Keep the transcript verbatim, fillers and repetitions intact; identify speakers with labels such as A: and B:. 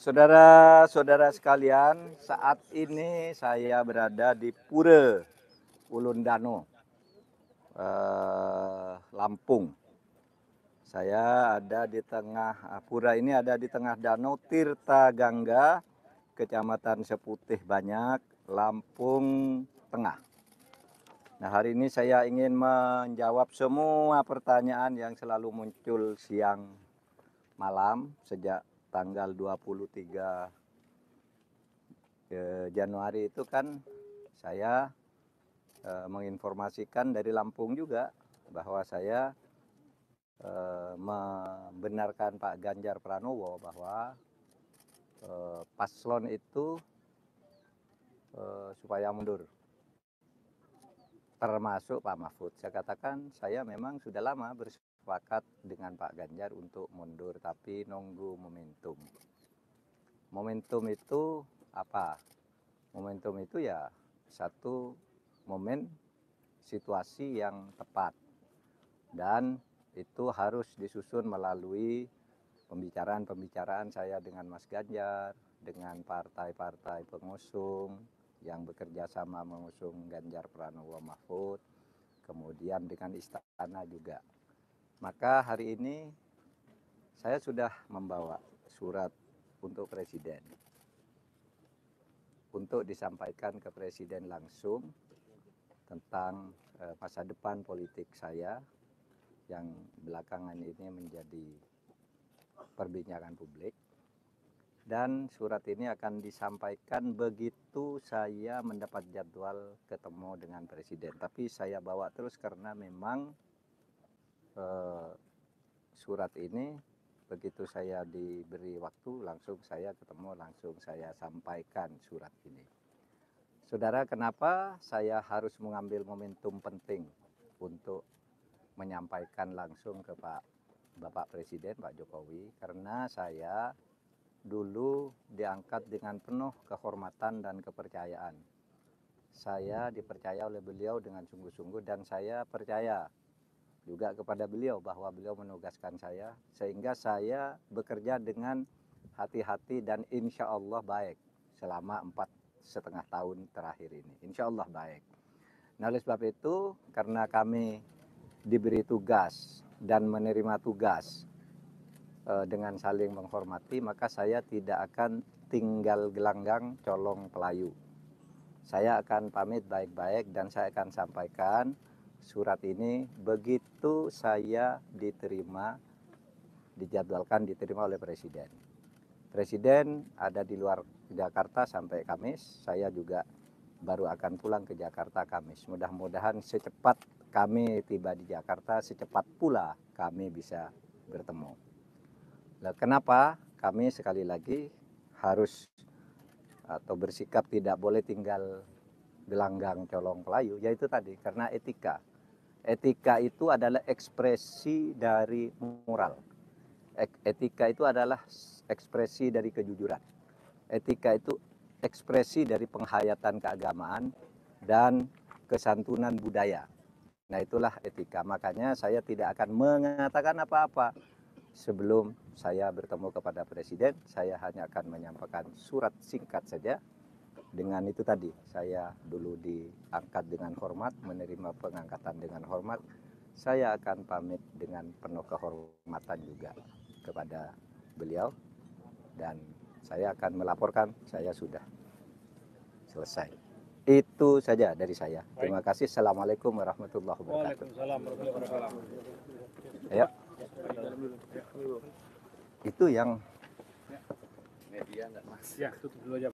A: Saudara-saudara sekalian, saat ini saya berada di Pura Ulun Dano, eh, Lampung. Saya ada di tengah, Pura ini ada di tengah Danau Tirta Gangga, Kecamatan Seputih Banyak, Lampung Tengah. Nah, hari ini saya ingin menjawab semua pertanyaan yang selalu muncul siang malam sejak tanggal dua puluh tiga Januari itu kan saya e, menginformasikan dari Lampung juga bahwa saya e, membenarkan Pak Ganjar Pranowo bahwa e, paslon itu e, supaya mundur, termasuk Pak Mahfud. Saya katakan saya memang sudah lama bersepakat dengan Pak Ganjar untuk mundur, tapi nunggu momentum. Momentum itu apa? Momentum itu ya satu momen situasi yang tepat, dan itu harus disusun melalui pembicaraan-pembicaraan saya dengan Mas Ganjar, dengan partai-partai pengusung yang bekerja sama mengusung Ganjar Pranowo Mahfud, kemudian dengan istana juga. Maka hari ini saya sudah membawa surat untuk presiden, untuk disampaikan ke presiden langsung tentang eh, masa depan politik saya yang belakangan ini menjadi perbincangan publik. Dan surat ini akan disampaikan begitu saya mendapat jadwal ketemu dengan presiden. Tapi saya bawa terus karena memang eh, surat ini begitu saya diberi waktu langsung saya ketemu, langsung saya sampaikan surat ini. Saudara, kenapa saya harus mengambil momentum penting untuk menyampaikan langsung ke Pak Bapak Presiden Pak Jokowi? Karena saya dulu diangkat dengan penuh kehormatan dan kepercayaan. Saya dipercaya oleh beliau dengan sungguh-sungguh, dan saya percaya juga kepada beliau bahwa beliau menugaskan saya, sehingga saya bekerja dengan hati-hati dan insya Allah baik selama empat setengah tahun terakhir ini. Insya Allah baik. Nah, oleh sebab itu, karena kami diberi tugas dan menerima tugas eh, dengan saling menghormati, maka saya tidak akan tinggal gelanggang colong pelayu. Saya akan pamit baik-baik dan saya akan sampaikan surat ini begitu saya diterima, dijadwalkan diterima oleh Presiden. Presiden ada di luar Jakarta sampai Kamis, saya juga baru akan pulang ke Jakarta Kamis. Mudah-mudahan secepat kami tiba di Jakarta, secepat pula kami bisa bertemu. Nah, kenapa kami sekali lagi harus atau bersikap tidak boleh tinggal gelanggang colong pelayu? Yaitu tadi, karena etika. Etika itu adalah ekspresi dari moral. Etika itu adalah ekspresi dari kejujuran. Etika itu ekspresi dari penghayatan keagamaan dan kesantunan budaya. Nah, itulah etika. Makanya saya tidak akan mengatakan apa-apa sebelum saya bertemu kepada Presiden. Saya hanya akan menyampaikan surat singkat saja. Dengan itu tadi, saya dulu diangkat dengan hormat, menerima pengangkatan dengan hormat. Saya akan pamit dengan penuh kehormatan juga kepada beliau, dan saya akan melaporkan saya sudah selesai. Itu saja dari saya. Terima kasih. Assalamualaikum warahmatullahi wabarakatuh.
B: Waalaikumsalam warahmatullahi wabarakatuh.
A: Ya. Itu yang
B: Ya, tutup dulu aja, Pak.